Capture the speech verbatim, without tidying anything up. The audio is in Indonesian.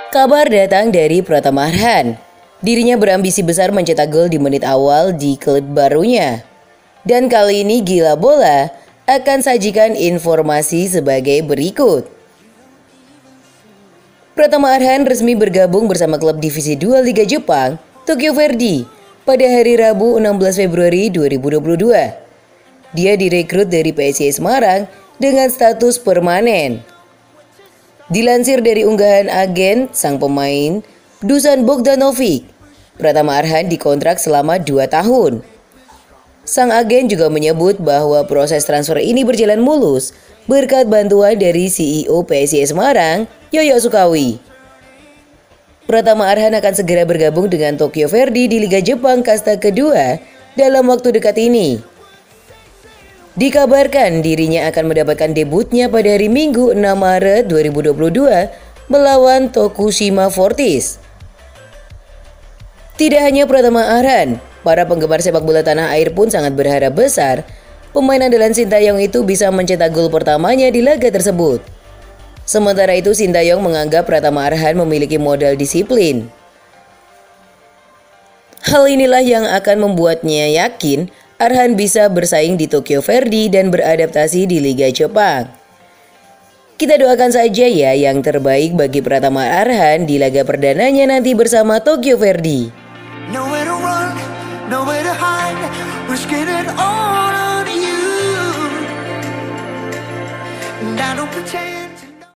Kabar datang dari Pratama Arhan. Dirinya berambisi besar mencetak gol di menit awal di klub barunya. Dan kali ini Gila Bola akan sajikan informasi sebagai berikut. Pratama Arhan resmi bergabung bersama klub Divisi dua Liga Jepang, Tokyo Verdy, pada hari Rabu enam belas Februari dua ribu dua puluh dua. Dia direkrut dari P S I S Semarang dengan status permanen. Dilansir dari unggahan agen sang pemain, Dusan Bogdanovic, Pratama Arhan dikontrak selama dua tahun. Sang agen juga menyebut bahwa proses transfer ini berjalan mulus berkat bantuan dari C E O P S I S Semarang, Yoyo Sukawi. Pratama Arhan akan segera bergabung dengan Tokyo Verdy di Liga Jepang kasta kedua dalam waktu dekat ini. Dikabarkan dirinya akan mendapatkan debutnya pada hari Minggu enam Maret dua ribu dua puluh dua melawan Tokushima Fortis. Tidak hanya Pratama Arhan, para penggemar sepak bola tanah air pun sangat berharap besar pemain andalan Sintayong itu bisa mencetak gol pertamanya di laga tersebut. Sementara itu Sintayong menganggap Pratama Arhan memiliki modal disiplin. Hal inilah yang akan membuatnya yakin Arhan bisa bersaing di Tokyo Verdy dan beradaptasi di Liga Jepang. Kita doakan saja ya yang terbaik bagi Pratama Arhan di laga perdananya nanti bersama Tokyo Verdy.